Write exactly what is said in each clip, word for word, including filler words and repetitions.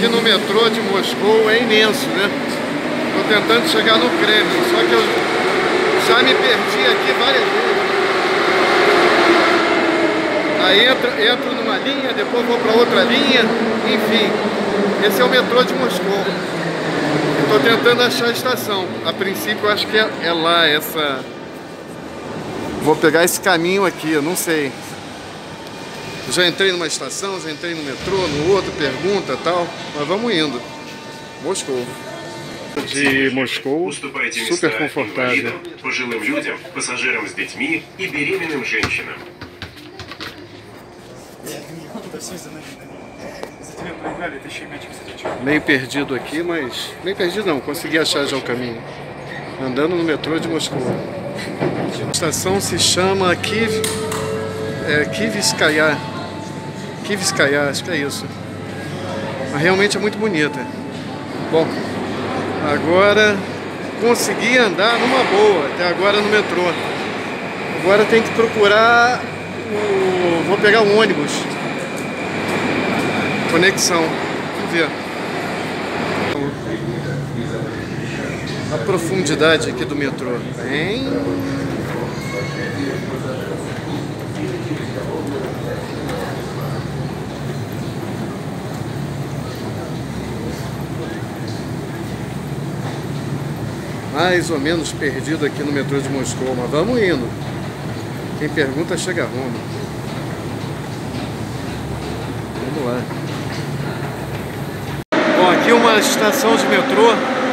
aqui no metrô de Moscou é imenso, né? Estou tentando chegar no Kremlin, só que eu já me perdi aqui várias vezes. Aí entro, entro numa linha, depois vou para outra linha, enfim. Esse é o metrô de Moscou. Estou tentando achar a estação. A princípio eu acho que é, é lá, essa... Vou pegar esse caminho aqui, eu não sei. Já entrei numa estação, já entrei no metrô, no outro, pergunta e tal. Mas vamos indo. Moscou. De Moscou, super confortável. Пожилым людям, пассажирам с детьми и беременным женщинам. Meio perdido aqui, mas... Meio perdido não, consegui achar já o caminho. Andando no metrô de Moscou. A estação se chama Kiv... É, Kivskaya. Kivskaya, acho que é isso. Mas realmente é muito bonita. Bom, agora consegui andar numa boa, até agora no metrô. Agora tem que procurar o... Vou pegar um ônibus. Conexão. Vamos ver. A profundidade aqui do metrô. Bem... Mais ou menos perdido aqui no metrô de Moscou, mas vamos indo. Quem pergunta chega a Roma. Vamos lá. Bom, aqui uma estação de metrô.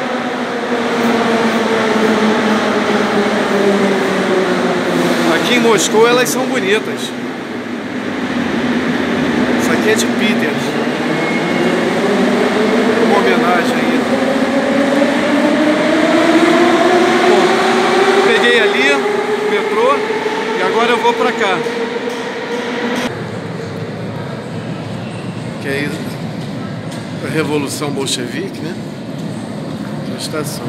Aqui em Moscou elas são bonitas. Isso aqui é de Peter. Uma homenagem aí. Peguei ali o metrô e agora eu vou pra cá. Que é a Revolução Bolchevique, né? Na estação.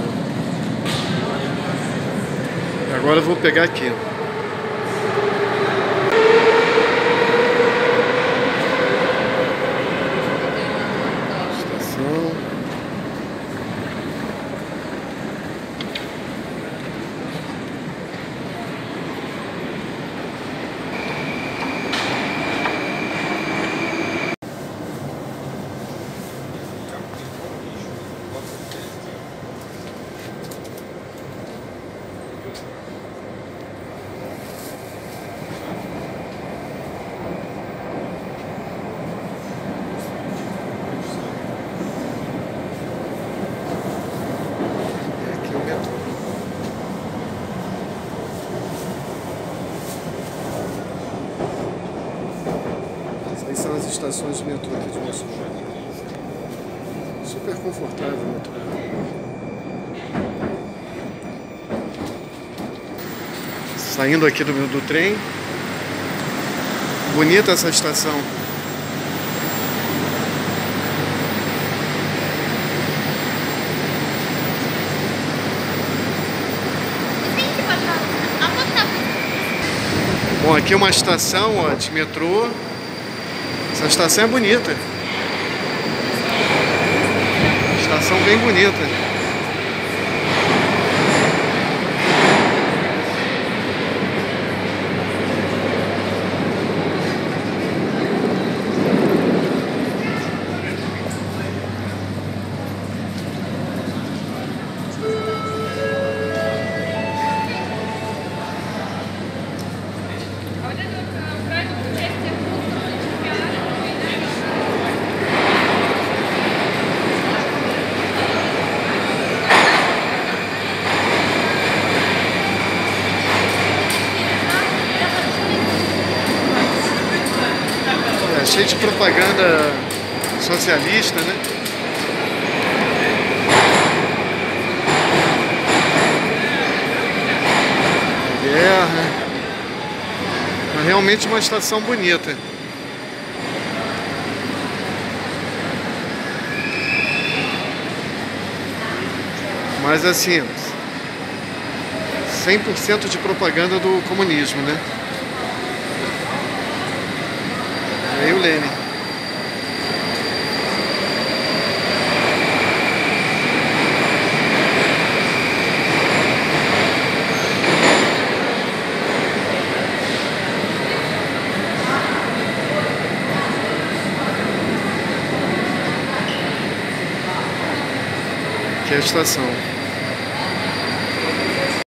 E agora eu vou pegar aqui. Estação. Essas são as estações de metrô aqui de Moscou. Super confortável o metrô. Saindo aqui do, do trem. Bonita essa estação. Bom, aqui é uma estação, ó, de metrô. Essa estação é bonita. Estação bem bonita. Cheio de propaganda socialista, né? Guerra. Mas realmente uma estação bonita. Mas assim, cem por cento de propaganda do comunismo, né? Aí o Lenin. Aqui é a estação.